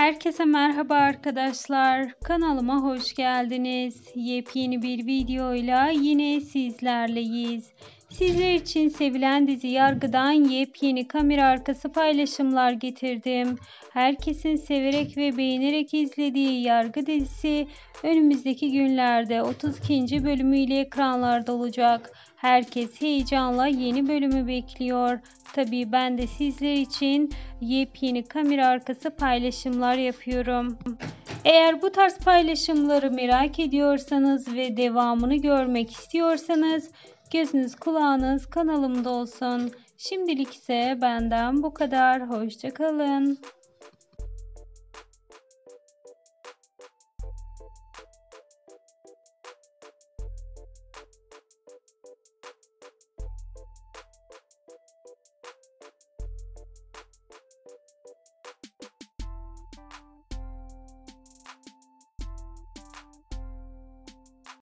Herkese merhaba arkadaşlar. Kanalıma hoş geldiniz. Yepyeni bir videoyla yine sizlerleyiz. Sizler için sevilen dizi Yargı'dan yepyeni kamera arkası paylaşımlar getirdim. Herkesin severek ve beğenerek izlediği Yargı dizisi önümüzdeki günlerde 32. bölümüyle ekranlarda olacak. Herkes heyecanla yeni bölümü bekliyor. Tabii ben de sizler için yepyeni kamera arkası paylaşımlar yapıyorum. Eğer bu tarz paylaşımları merak ediyorsanız ve devamını görmek istiyorsanız gözünüz kulağınız kanalımda olsun. Şimdilik ise benden bu kadar. Hoşça kalın.